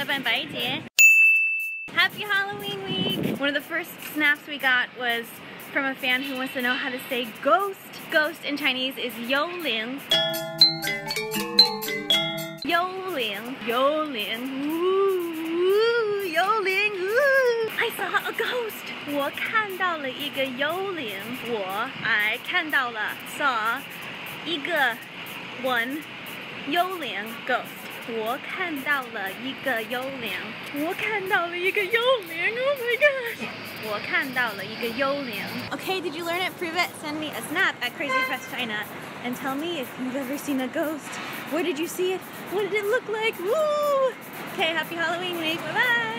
色扮白姐. Happy Halloween week! One of the first snaps we got was from a fan who wants to know how to say ghost. Ghost in Chinese is 幽灵. 幽灵, 幽灵, ooh, 幽灵, ooh. I saw a ghost. 我看到了一个幽灵. I 看到了 saw 一个 one 幽灵 ghost. 我看到了一个幽灵. 我看到了一个幽灵. Oh my gosh. 我看到了一个幽灵. Okay, did you learn it? Prove it. Send me a snap at Crazy Press China and tell me if you've ever seen a ghost. Where did you see it? What did it look like? Woo! Okay, happy Halloween week. Bye-bye.